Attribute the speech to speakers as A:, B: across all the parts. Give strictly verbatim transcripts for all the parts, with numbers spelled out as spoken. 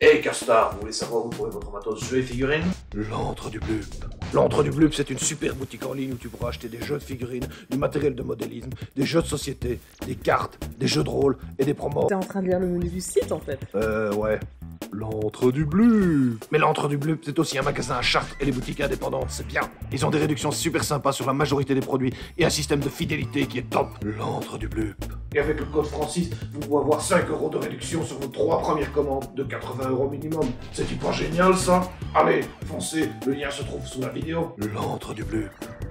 A: Hey Castar, vous voulez savoir où trouver votre matos jeux et figurines?
B: L'antre du Blup. L'antre du Blup, c'est une super boutique en ligne où tu pourras acheter des jeux de figurines, du matériel de modélisme, des jeux de société, des cartes, des jeux de rôle et des promos.
C: T'es en train de lire le menu du site en fait.
B: Euh, ouais. L'antre du Blup. Mais l'antre du Blup, c'est aussi un magasin à Chartres et les boutiques indépendantes, c'est bien. Ils ont des réductions super sympas sur la majorité des produits et un système de fidélité qui est top. L'antre du Blup.
A: Et avec le code Francis, vous pouvez avoir cinq euros de réduction sur vos trois premières commandes de quatre-vingts euros minimum. C'est pas génial ça? Allez, foncez, le lien se trouve sous la vidéo.
B: L'antre du Blup.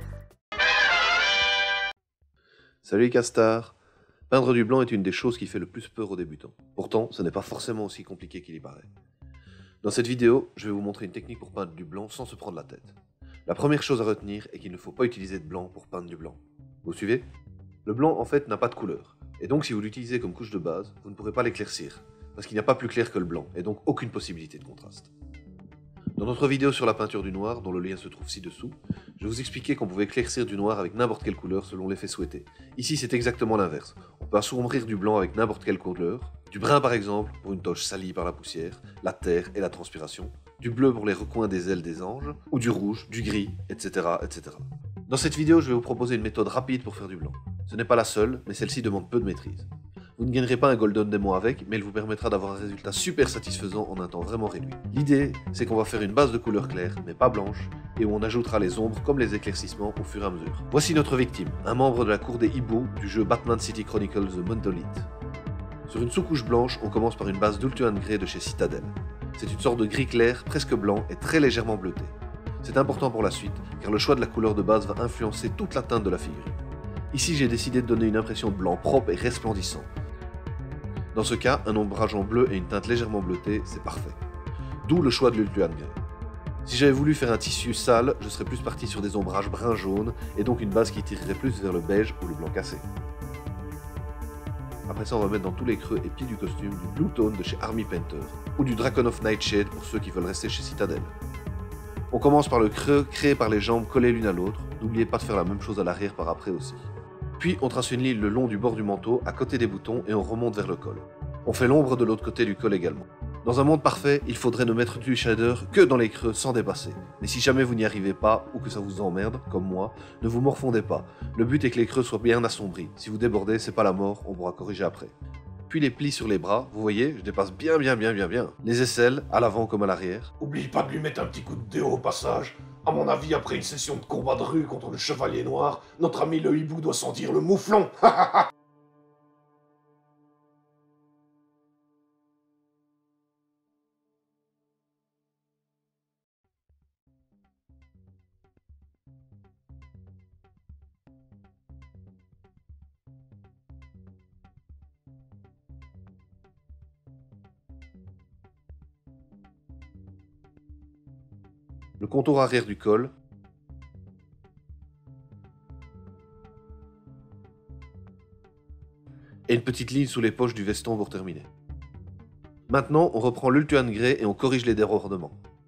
D: Salut Castar. Peindre du blanc est une des choses qui fait le plus peur aux débutants. Pourtant, ce n'est pas forcément aussi compliqué qu'il y paraît. Dans cette vidéo, je vais vous montrer une technique pour peindre du blanc sans se prendre la tête. La première chose à retenir est qu'il ne faut pas utiliser de blanc pour peindre du blanc. Vous suivez? Le blanc, en fait, n'a pas de couleur. Et donc, si vous l'utilisez comme couche de base, vous ne pourrez pas l'éclaircir, parce qu'il n'y a pas plus clair que le blanc, et donc aucune possibilité de contraste. Dans notre vidéo sur la peinture du noir, dont le lien se trouve ci-dessous, je vous expliquais qu'on pouvait éclaircir du noir avec n'importe quelle couleur selon l'effet souhaité. Ici, c'est exactement l'inverse. On peut assombrir du blanc avec n'importe quelle couleur, du brun par exemple, pour une toche salie par la poussière, la terre et la transpiration, du bleu pour les recoins des ailes des anges, ou du rouge, du gris, et cetera, et cetera. Dans cette vidéo, je vais vous proposer une méthode rapide pour faire du blanc. Ce n'est pas la seule, mais celle-ci demande peu de maîtrise. Vous ne gagnerez pas un Golden Démon avec, mais elle vous permettra d'avoir un résultat super satisfaisant en un temps vraiment réduit. L'idée, c'est qu'on va faire une base de couleur claire, mais pas blanche, et où on ajoutera les ombres comme les éclaircissements au fur et à mesure. Voici notre victime, un membre de la cour des hiboux du jeu Batman City Chronicles The Monolith. Sur une sous-couche blanche, on commence par une base d'Ultuan Grey de chez Citadel. C'est une sorte de gris clair, presque blanc et très légèrement bleuté. C'est important pour la suite, car le choix de la couleur de base va influencer toute la teinte de la figurine. Ici, j'ai décidé de donner une impression de blanc propre et resplendissant. Dans ce cas, un ombrage en bleu et une teinte légèrement bleutée, c'est parfait. D'où le choix de l'Ultuan Grey. Si j'avais voulu faire un tissu sale, je serais plus parti sur des ombrages brun-jaune, et donc une base qui tirerait plus vers le beige ou le blanc cassé. Après ça, on va mettre dans tous les creux et plis du costume du Blue Tone de chez Army Painter, ou du Dragon of Nightshade pour ceux qui veulent rester chez Citadel. On commence par le creux créé par les jambes collées l'une à l'autre, n'oubliez pas de faire la même chose à l'arrière par après aussi. Puis on trace une ligne le long du bord du manteau, à côté des boutons, et on remonte vers le col. On fait l'ombre de l'autre côté du col également. Dans un monde parfait, il faudrait ne mettre du shader que dans les creux sans dépasser. Mais si jamais vous n'y arrivez pas, ou que ça vous emmerde, comme moi, ne vous morfondez pas. Le but est que les creux soient bien assombris. Si vous débordez, c'est pas la mort, on pourra corriger après. Puis les plis sur les bras, vous voyez, je dépasse bien bien bien bien bien. Les aisselles, à l'avant comme à l'arrière.
A: Oublie pas de lui mettre un petit coup de déo au passage. À mon avis, après une session de combat de rue contre le chevalier noir, notre ami le hibou doit sentir le mouflon.
D: Le contour arrière du col. Et une petite ligne sous les poches du veston pour terminer. Maintenant, on reprend l'Ultuan Grey et on corrige les débordements.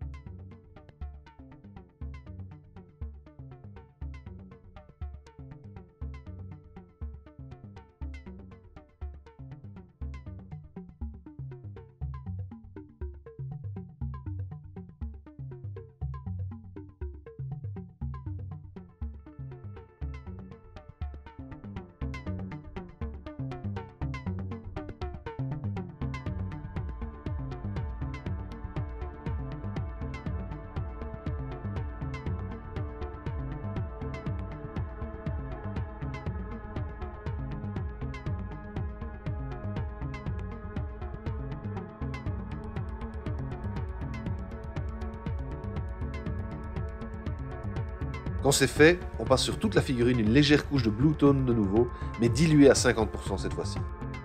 D: Quand c'est fait, on passe sur toute la figurine une légère couche de Blue Tone de nouveau, mais diluée à cinquante pour cent cette fois-ci.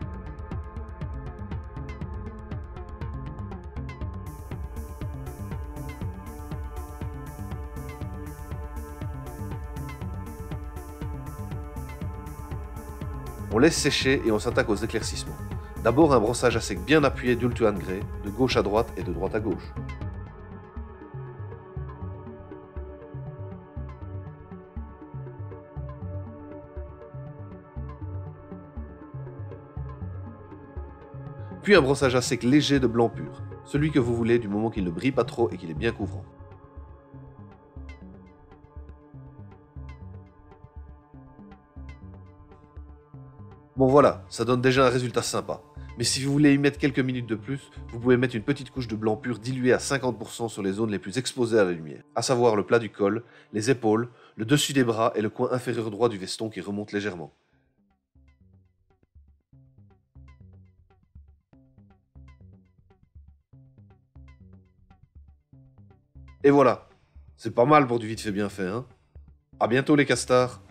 D: On laisse sécher et on s'attaque aux éclaircissements. D'abord un brossage à sec bien appuyé d'Ultuan Grey, de gauche à droite et de droite à gauche. Puis un brossage à sec léger de blanc pur. Celui que vous voulez du moment qu'il ne brille pas trop et qu'il est bien couvrant. Bon voilà, ça donne déjà un résultat sympa. Mais si vous voulez y mettre quelques minutes de plus, vous pouvez mettre une petite couche de blanc pur diluée à cinquante pour cent sur les zones les plus exposées à la lumière, à savoir le plat du col, les épaules, le dessus des bras et le coin inférieur droit du veston qui remonte légèrement. Et voilà, c'est pas mal pour du vite fait bien fait, hein. À bientôt les castars.